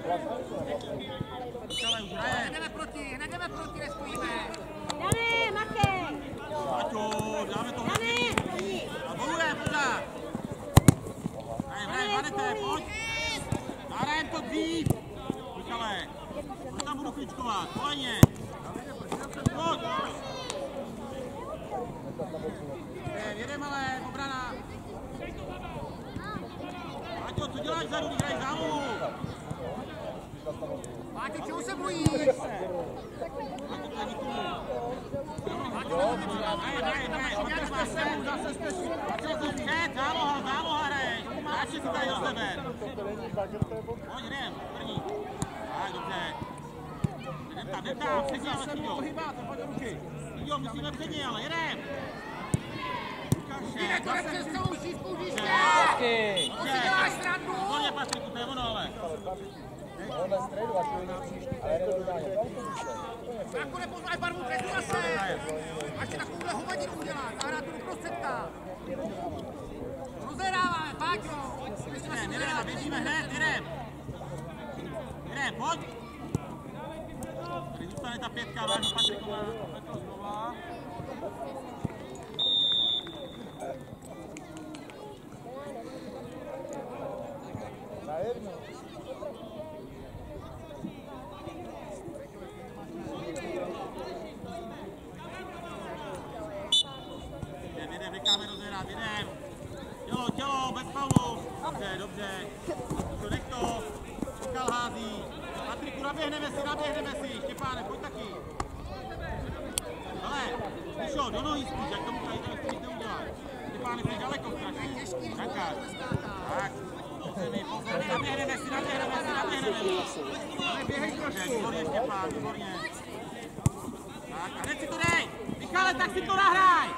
Hnedeme proti, nespojíme. Dané, Makej! Paťo, dáme to hned. A boluje, pořád. Hraj, Vanete, pojď. Zahrajem to dřív. Michale, já tam budu kličkovat, kolejně. Pojď. Jedeme ale, obrana. Páťo, co děláš vzadu, když hraješ zálohu? Páťo, čeho se bojíš? Páťo, to je nikomu. Záloha hraje. Dáš si tady do sebe. Pojď, jdem, první. Tak, dobře. Jdem tam, předně, ale Týďo. Týďo, musíme předně, ale jedem. Ty to přes celou šířku hřiště! To si děláš srandu! Výborně, Patriku, to je ono, ale. Jako nepoznáš barvu trestu zase! Až si takovouhle hovadinu udělat, zahrát tu do prostředka! Rozehráváme, Páťo! Jdeme, běžíme hned, jdem! Jdem, pojď! Tady zůstane ta pětka, vážu Patriková. Jdem, necháme rozhrát, jdem! Tělo, bez faulu! Dobře. Nech to. Čekal hází. Patriku, naběhneme si. Štěpáne, pojď taky. Ale, Míšo, do nohy spíš, jak tomu tady spíš neuděláš. Štěpáne, jsi daleko strašně. Rankář. Tak. Naběhneme si. Ale běhej trošku. Výborně, Štěpán, výborně. Tak, a hned si to dej. Michale, tak si to nahraj.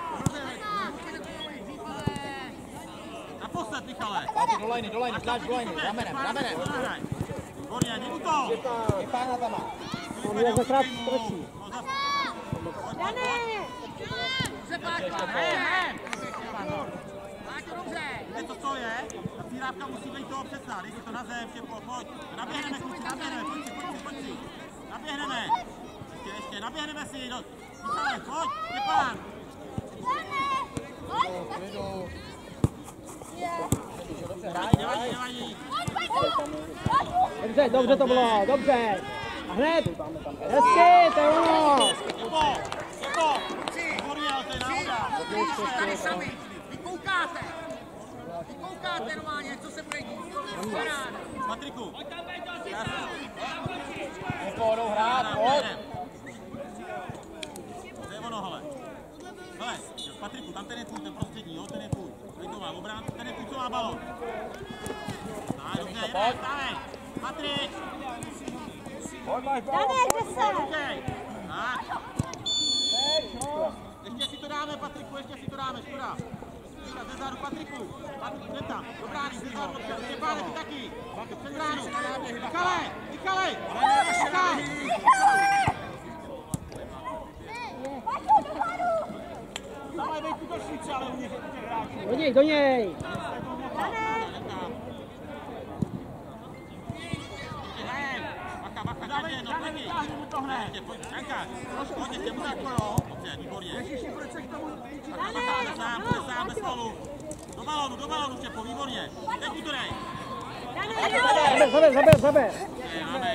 Naposled, Michale. Páti, do lajny, pláč do lajny, ramenem. Výborně, jdi to. Štěpána tam má. On je zakrát strčí. Dané! Dobře, Páťo, hrem! Páťo, dobře! Víte, co je? Ta círávka musí být toho přesná. Dej si to na zem, Štěpo, pojď. Naběhneme, kluci, pojď si. Naběhneme. Ještě, naběhneme si. Michale, pojď, Štěpán. Nevadí. Dobře to bylo, dobře. A hned, hezky, to je ono. Štěpo, výborně, ale to je náhoda. Tady sami, vy koukáte normálně, co se bude dít. Patriku. Nepohodou hrát, pojď. To je ono, hele. Hele, Patriku, tam ten je tvůj, ten prostřední, jo, ten je tvůj. Tady to má obrán, ten je tvůj, co má balon. Tak, dobře, jedeme, dávej. Patrik. Dané, kde se? Tak. Ještě si to dáme, Patriku, škoda. Ze zádu, Patriku, jdem tam, do brány, ze zádu, Štěpáne, ty taky. Před bránu. Michale. Tam mají být útočníci, ale u těch hráčů. Do něj. Bacha, dáme mu to hned. Pojď, ještě mu tak kolo. Dobře, výborně. Bacha, sám, bez faulu. Do balonu, Štěpo, výborně. Teď mu to dej. Zaber. Máme.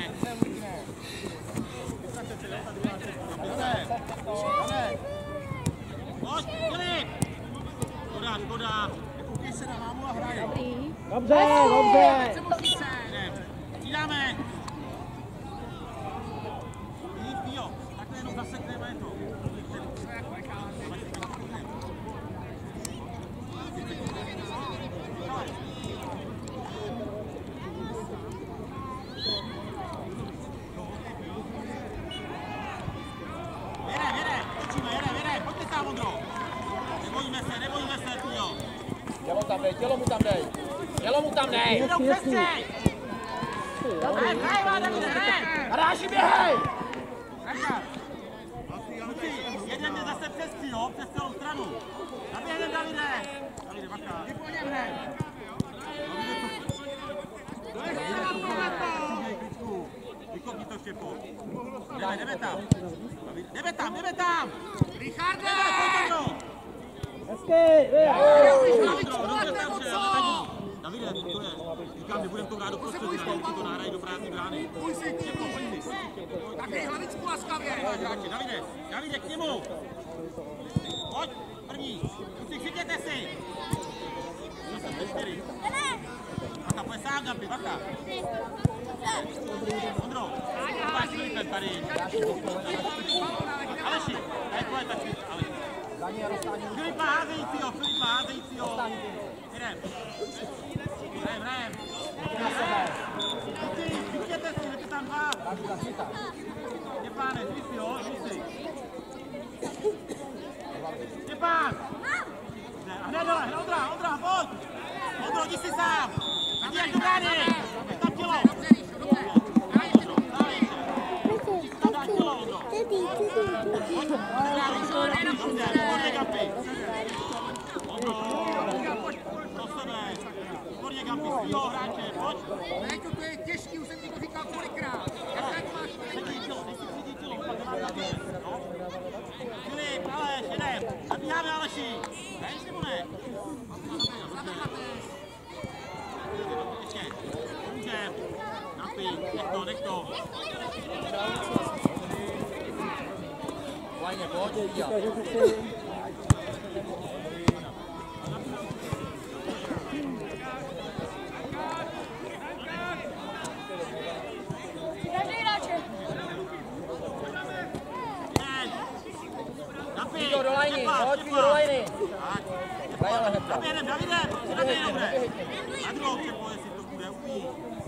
Pojď, Filip. Škoda. Koukej se na mámu a hraje. Dobře. Přidáme. Jo, takhle jenom zasekneme to. Jedeme, pojďte tam, Ondro. Nebojíme se, jo. Tělo mu tam dej. Jenom přestřej. Hraj, Hráči, běhej. Jeden je zase přes jo, přes celou stranu. Naběhnem, Davide, bacha. Ty po něm hned. Štěpo. Jdeme tam. Jdeme tam. Richarde! Hezky! Davide, to je. Říkám, nebudem to hrát do prostředí, to nahrají do prázdné brány. Půj si! Tak dej hlavičku laskavě! Davide, k němu! Pojď, první! Kluci, chytěte si! 4. Baka, pojď sám, Gampi, Baka! Ondro, máš Filipem tady. Aleši, tady tvoje taky, Aleši. Filipa házejícího! Jdem. Hrajem. Kluci, chytěte si, jdete tam dva. Štěpáne, jdi si, jo, jdi si. Štěpán! A hned dole, Ondra, pojď! Ondro, jdi si sám! Jdi jak do brány! Je tam tělo! Dobře, Ríšo, dobře! Dá tělo, Ondro! Pojď, dobře, výborně, Gampi! Ondro, pro sebe! Výborně, Gampi, svýho hráče, pojď! Léďo, to je těžký, už jsem ti to říkal kolikrát! Sedí tělo, pak nemá Gampi, no? Filip, Aleš, jedem! Zabíháme, Aleši! Hraješ nebo ne? Ještě, můžem! Gampi, nech to! Fajně, pojď. Víko, do lajny, pojď Víko, do lajny. Davide, přidatej dobře. Na druhou přepo, jestli to bude umí.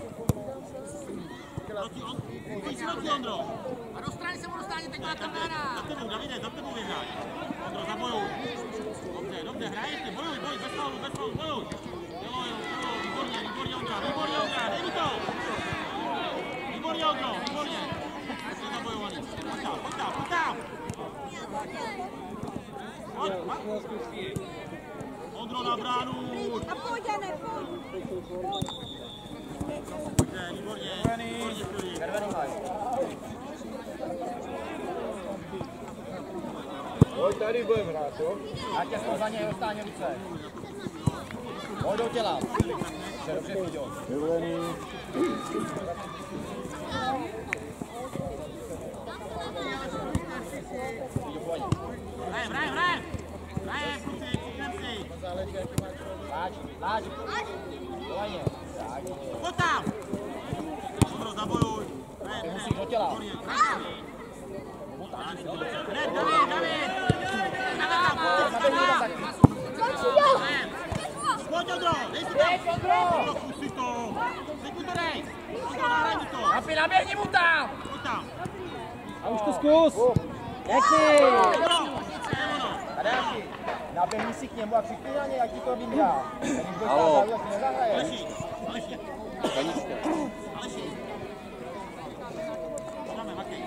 Pojď si proti, Ondro. A do strany se budu stánit, teď má trenéra! Za tebou vyhráš. Ondro, zabojuj. Dobře, hrajete, bojuj, bez faulu, bojuj. Jo, výborně, Ondra, dej mi to. Výborně, Ondro, jste zabojovaný. Pojď tam. Pojď. Ondro na bránu. A pojď, Jane, pojď. Dobře, výborně, Filip. Pojď tady budeme hrát, jo? Já tě jsem za něj ostáně více. Pojď do těla. Dobře, Fíďo. Vyvolený. Hrajem, kluci, přijdem si. Láč. Pojď. Pojď tam. Ondro, zabojuj. Ty musíš do těla. Hned, David. Pojď, Ondro, dej si tam. Zkus si to. Teď mu to dej. Ondro, nahraj mi to. Hapi, naběhni mu tam. Pojď tam. A už to zkus! Pěkný! Tady Hapi, naběhni si k němu a křikni na něj, jak ti to vyhrá. Když dostal tak si nezahraje. Aleši. Dáme, Matej.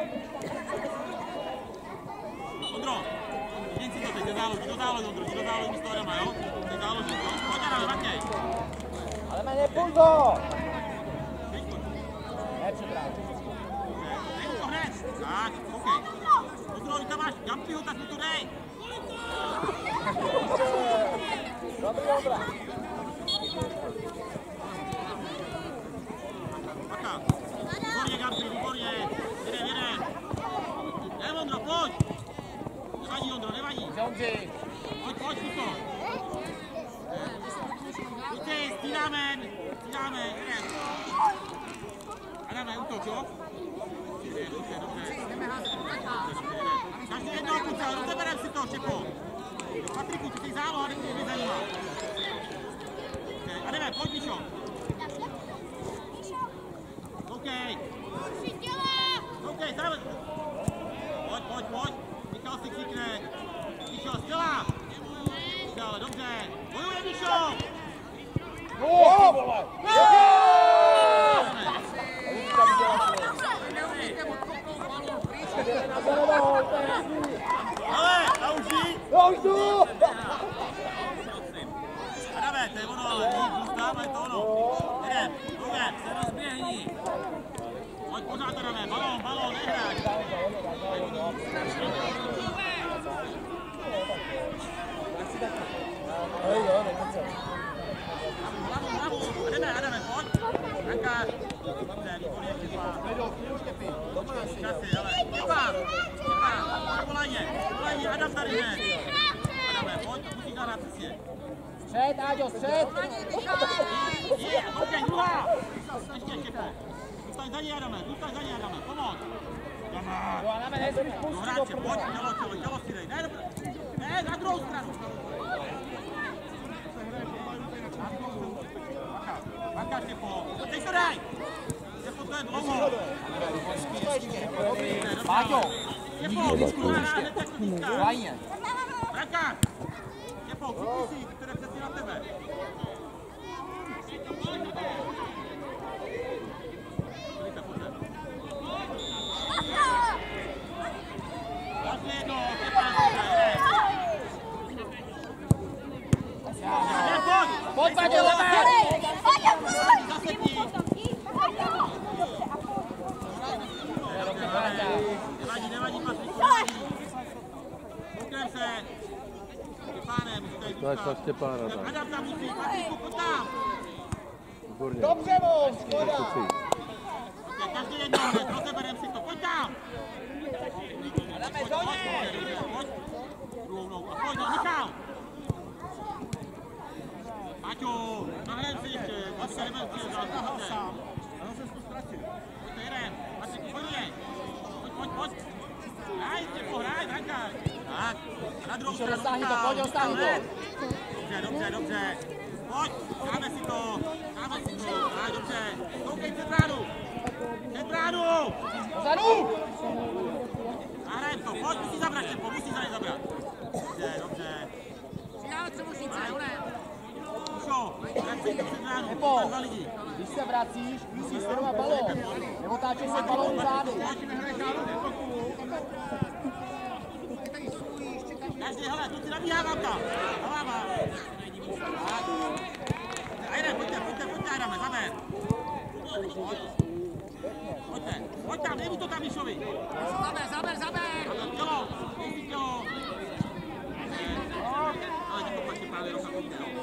Ondro, jen si to teď, do záloží, Ondro, do záloží z toho jdeme, jo? Teď záloží, jo? Pojď, Matej. Ale mě nepůj go! Nepřetrát. Dej mu to hned. Tak, koukej. Ondro, když tam máš Gampiho, tak mu to dej. Dobrý, Ondra. Baka. Výborně, Gampi, výborně. Jedem. Jdem, Ondro, pojď. Nevadí, Ondro, nevadí. Ondři. Pojď, to. Kluci, stínáme, jedem. Adame, útok, jo? Dobře. Každý jednoho kluce, rozeberem si to, Štěpo. Patriku, ty jsi záloha, mě zajímá. A jdeme, pojď, Míšo. Koukej, zále. Pojď. Michal si křikne. Míšo, stěla. Ale dobře. Bojuje, Míšo. Ale, a už jí? Já už jdu! Adame, to je ono, ale zůstáme to ono. Jdem, se rozběhni. Pojď pořád, Adame, Brankář. Dobře, výborně, Štěpán. Časy, ale Štěpán. Volajně, Adam tady ne. Adame, pojď, to musíš zahrát přesně. Střed, Áďo, střed! Je, ok, druhá. Ještě, Štěpo. Zůstaň za ní, Adame, pomoc. Adame. Jo, Adame, nesmíš pustit do Hráče, průma. pojď, tělo si dej. Ne, na druhou stranu. Baka, Štěpo. Teď se dej. Štěpo, to je dlouho. Áďo, Štěpo, vždycky hrá hned jak to týká. fajně. Brankář. Štěpo, kukusí, které přesně na tebe. Vlastně jedno, Štěpán, Pojď, Páďo, levé! Nevadí, Patriku, kouknem se. Štěpáne, musíte jít Tlač Štěpána tam. Adam tam musí, Patriku, pojď tam. Výborně. Dobře, Von, škoda! Každý jedno, rozeberem si to, pojď tam. Adame, do něj! Pojď. Druhou nohu, a pojď, Michal. Paťo, nahrajeme si ještě, zase jdeme přijít dál, pohodě. Ano, jsem to ztratil. Pojďte, jedem, Patriku, pojď něj. Pojď. Hraj, Brankář. Tak, na druhou stranu. Roztáhni to, pojď, roztáhni to. Dobře. Pojď, dáme si to. Tak, dobře. Koukej před bránu. Pozadu! Nahrajeme to, pojď, musí zabrat, Štěpo, musí za něj zabrat. Dobře. Přidáme přemožnice, ne? Ušo, vrať se před bránu, Štěpo, dva lidi. když se vracíš, musíš sledovat balón. Neotáčej se balón zády. Každý, hele, tu si nabíhávám tam. Hlava. Ajde, pojďte, Adame, zaber. Pojď tam, dej mu to tam Mišovi. Zaber! Tělo, dej si tělo. Ale ti popačně právě roka půjde, jo.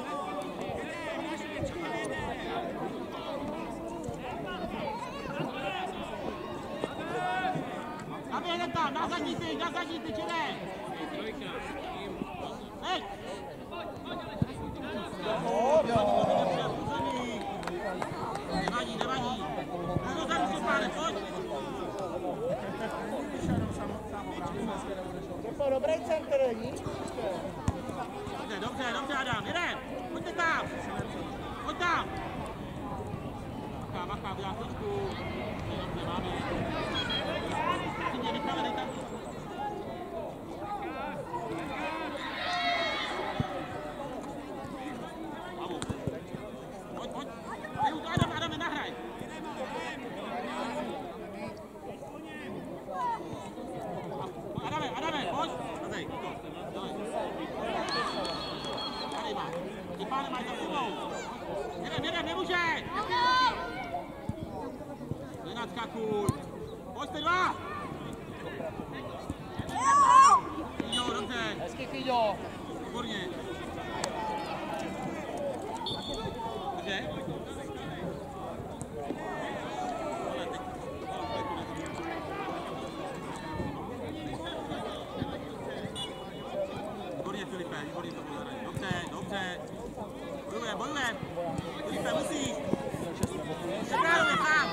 Naběhne tam, na zadní ty, či ne? Hej! Nevadí. Dozadu, Štěpáne, pojď! Dobrý centr, nic? Dobře, Adam, jedem! Pojďte tam! Bacha, v jásočku. Dobře, máme. Michale, dej tam. Pojď. Adame, nahraj. Adame, pojď. Tady má. Štěpáne, máš za sebou. Jedem, nemůže. Nenadskakuj. Pojďte dva. Jo, dobře. Hezky, Fíďo. Výborně. Dobře. Výborně, Filipe, výborně to bylo. Dobře. Bojujeme. Filipe, musíš. Přebránujeme sám.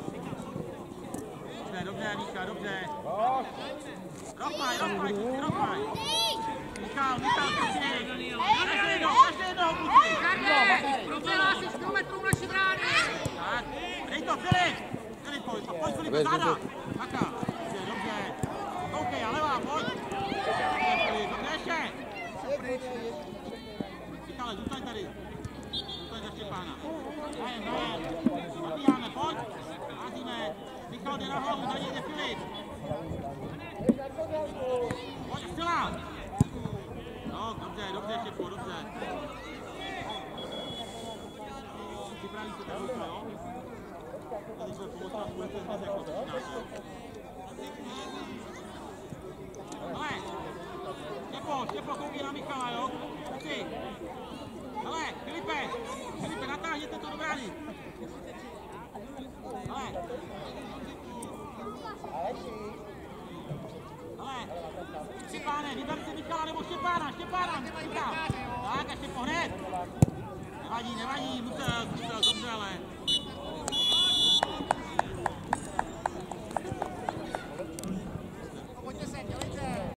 Dobře, Míša, dobře. Rochmaj. Michal, kluci. Každý jednoho, kluci. Prodělá si 100 metrů naši brány! Tak, dej to, Filip, pojď Filipe, záda. Maka, dobře. Koukej, a levá, pojď. Dobře, ještě. Michale, zůstaň tady. Zůstaň za Štěpána. Dajem. Nabíháme, pojď. Házíme. Michal jde na hlavu, za něj jde Filip. Pojď, střela. No, dobře, Štěpo, dobře. Připraví se tam ruka, jo? Tady bude pomocná půlce dnes jako začínáš, jo? Hele, Štěpo, koukej na Michala, jo? Kluci. Hele, Filipe, natáhněte to do brány. Štěpáne, vyber si Michala nebo Štěpána, Štěpán, tak, ještě pohned. Nevadí, musel, dobře, ale.